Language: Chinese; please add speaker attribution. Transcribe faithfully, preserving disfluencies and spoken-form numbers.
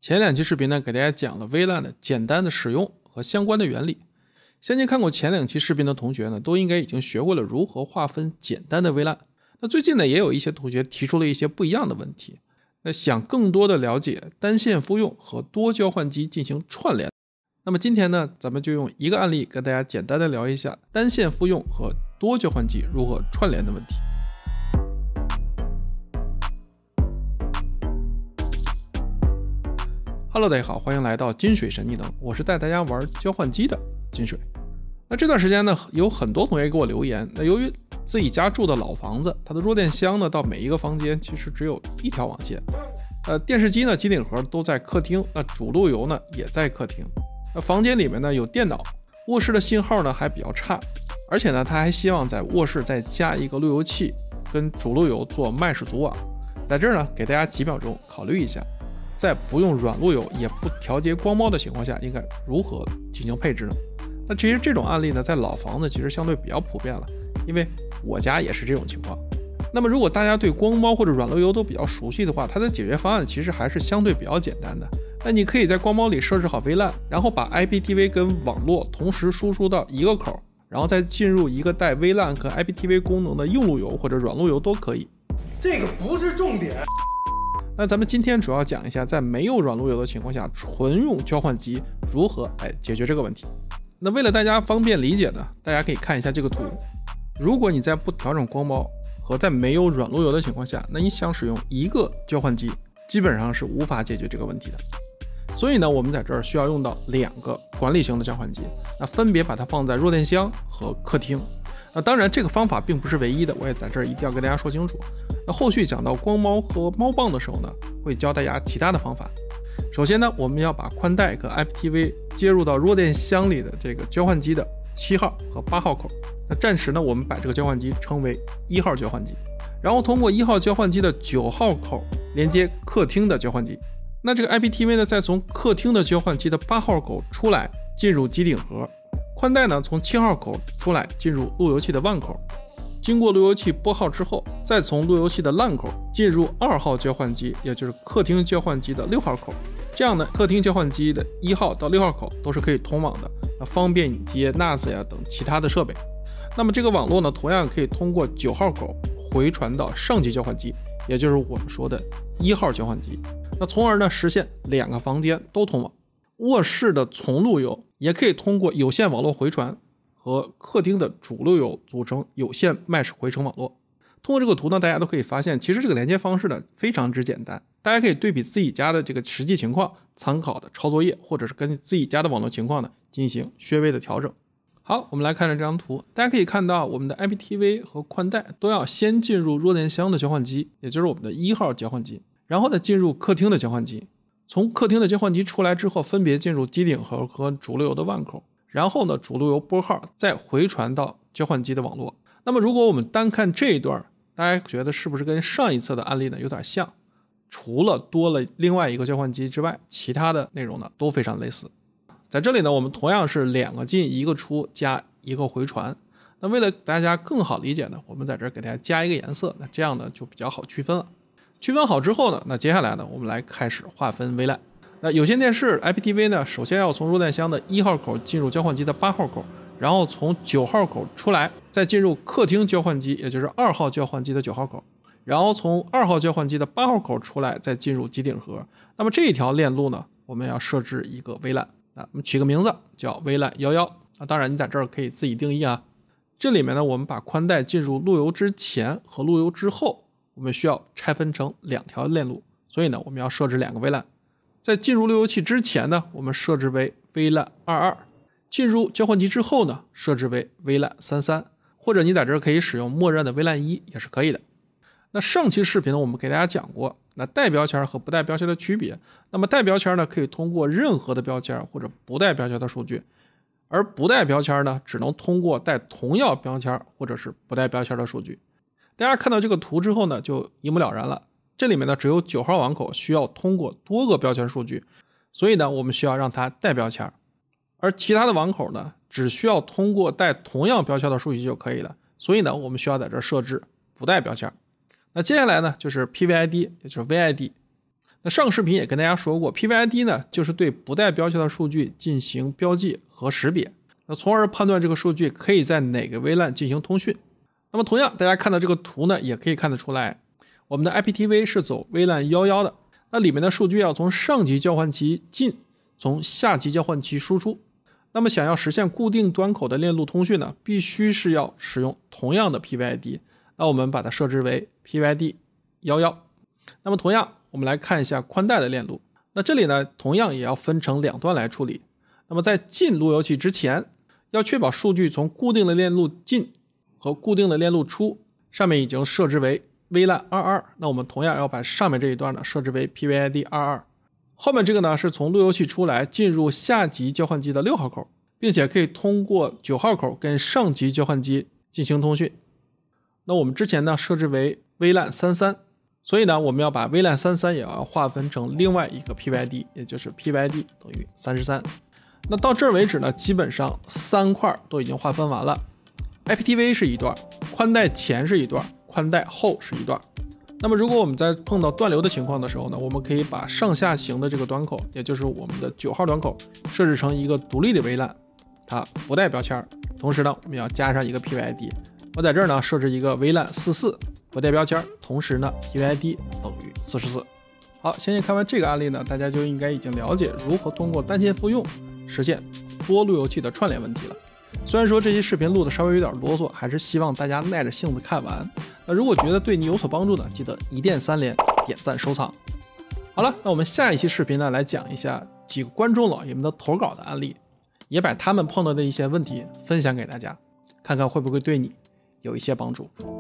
Speaker 1: 前两期视频呢，给大家讲了 V LAN 的简单的使用和相关的原理。相信看过前两期视频的同学呢，都应该已经学会了如何划分简单的 V LAN。那最近呢，也有一些同学提出了一些不一样的问题。那想更多的了解单线复用和多交换机进行串联，那么今天呢，咱们就用一个案例跟大家简单的聊一下单线复用和多交换机如何串联的问题。Hello， 大家好，欢迎来到金水神秘能，我是带大家玩交换机的金水。那这段时间呢，有很多同学给我留言，那由于自己家住的老房子，它的弱电箱呢，到每一个房间其实只有一条网线，呃，电视机呢，机顶盒都在客厅，那主路由呢也在客厅，那房间里面呢有电脑，卧室的信号呢还比较差，而且呢，他还希望在卧室再加一个路由器，跟主路由做麦式组网。在这儿呢，给大家几秒钟考虑一下。在不用软路由也不调节光猫的情况下，应该如何进行配置呢？那其实这种案例呢，在老房子其实相对比较普遍了，因为我家也是这种情况。那么如果大家对光猫或者软路由都比较熟悉的话，它的解决方案其实还是相对比较简单的。那你可以在光猫里设置好 V LAN， 然后把 I P T V 跟网络同时输出到一个口，然后再进入一个带 V LAN 和 I P T V 功能的硬路由或者软路由都可以。
Speaker 2: 这个不是重点。
Speaker 1: 那咱们今天主要讲一下，在没有软路由的情况下，纯用交换机如何来解决这个问题。那为了大家方便理解呢，大家可以看一下这个图。如果你在不调整光猫和在没有软路由的情况下，那你想使用一个交换机，基本上是无法解决这个问题的。所以呢，我们在这儿需要用到两个管理型的交换机，那分别把它放在弱电箱和客厅。那当然这个方法并不是唯一的，我也在这儿一定要跟大家说清楚。那后续讲到光猫和猫棒的时候呢，会教大家其他的方法。首先呢，我们要把宽带和 I P T V 接入到弱电箱里的这个交换机的七号和八号口。那暂时呢，我们把这个交换机称为一号交换机，然后通过一号交换机的九号口连接客厅的交换机。那这个 I P T V 呢，再从客厅的交换机的八号口出来，进入机顶盒。宽带呢，从七号口出来，进入路由器的 W A N 口，经过路由器拨号之后，再从路由器的 L A N 口进入二号交换机，也就是客厅交换机的六号口。这样呢，客厅交换机的一号到六号口都是可以通网的，那方便你接 N A S 呀等其他的设备。那么这个网络呢，同样可以通过九号口回传到上级交换机，也就是我们说的一号交换机。那从而呢，实现两个房间都通网。卧室的从路由也可以通过有线网络回传和客厅的主路由组成有线麦式回程网络。通过这个图呢，大家都可以发现，其实这个连接方式呢非常之简单，大家可以对比自己家的这个实际情况，参考的抄作业，或者是根据自己家的网络情况呢进行略微的调整。好，我们来看这张图，大家可以看到我们的 I P T V 和宽带都要先进入弱电箱的交换机，也就是我们的一号交换机，然后呢进入客厅的交换机。从客厅的交换机出来之后，分别进入机顶盒和主路由的 W A N 口，然后呢，主路由拨号再回传到交换机的网络。那么如果我们单看这一段，大家觉得是不是跟上一次的案例呢有点像？除了多了另外一个交换机之外，其他的内容呢都非常类似。在这里呢，我们同样是两个进一个出加一个回传。那为了大家更好理解呢，我们在这儿给大家加一个颜色，那这样呢就比较好区分了。区分好之后呢，那接下来呢，我们来开始划分 V LAN。那有线电视 I P T V 呢，首先要从弱电箱的一号口进入交换机的八号口，然后从九号口出来，再进入客厅交换机，也就是二号交换机的九号口，然后从二号交换机的八号口出来，再进入机顶盒。那么这一条链路呢，我们要设置一个 V LAN， 那我们取个名字叫 V LAN 一一。啊，当然你在这儿可以自己定义啊。这里面呢，我们把宽带进入路由之前和路由之后，我们需要拆分成两条链路，所以呢，我们要设置两个 V LAN。在进入路由器之前呢，我们设置为 V LAN 二二；进入交换机之后呢，设置为 V LAN 三三，或者你在这儿可以使用默认的 V LAN 一也是可以的。那上期视频呢，我们给大家讲过，那带标签和不带标签的区别。那么带标签呢，可以通过任何的标签或者不带标签的数据，而不带标签呢，只能通过带同样标签或者是不带标签的数据。大家看到这个图之后呢，就一目了然了。这里面呢，只有九号网口需要通过多个标签数据，所以呢，我们需要让它带标签。而其他的网口呢，只需要通过带同样标签的数据就可以了。所以呢，我们需要在这设置不带标签。那接下来呢，就是 P V I D， 也就是 V I D。 那上个视频也跟大家说过 P V I D 呢就是对不带标签的数据进行标记和识别，那从而判断这个数据可以在哪个 V LAN 进行通讯。那么同样大家看到这个图呢也可以看得出来，我们的 I P T V 是走 V LAN 一一的，那里面的数据要从上级交换器进，从下级交换器输出。那么想要实现固定端口的链路通讯呢，必须是要使用同样的 P V I D， 那我们把它设置为 P V I D 一一。那么同样我们来看一下宽带的链路，那这里呢同样也要分成两段来处理。那么在进路由器之前，要确保数据从固定的链路进和固定的链路出上面已经设置为 V LAN 二二，那我们同样要把上面这一段呢设置为 P V I D 二二。后面这个呢是从路由器出来进入下级交换机的六号口，并且可以通过九号口跟上级交换机进行通讯。那我们之前呢设置为 V LAN 三三，所以呢我们要把 V LAN 三三也要划分成另外一个 P V I D， 也就是 P V I D 等于三十三。那到这儿为止呢，基本上三块都已经划分完了。I P T V 是一段，宽带前是一段，宽带后是一段。那么如果我们在碰到断流的情况的时候呢，我们可以把上下行的这个端口，也就是我们的九号端口设置成一个独立的 V LAN， 它不带标签，同时呢我们要加上一个 P V I D。 我在这儿呢设置一个 V LAN 四四，不带标签，同时呢 P V I D 等于四十四。好，相信看完这个案例呢，大家就应该已经了解如何通过单线复用实现多路由器的串联问题了。虽然说这期视频录的稍微有点啰嗦，还是希望大家耐着性子看完。那如果觉得对你有所帮助呢，记得一键三连、点赞、收藏。好了，那我们下一期视频呢，来讲一下几个观众老爷们的投稿的案例，也把他们碰到的一些问题分享给大家，看看会不会对你有一些帮助。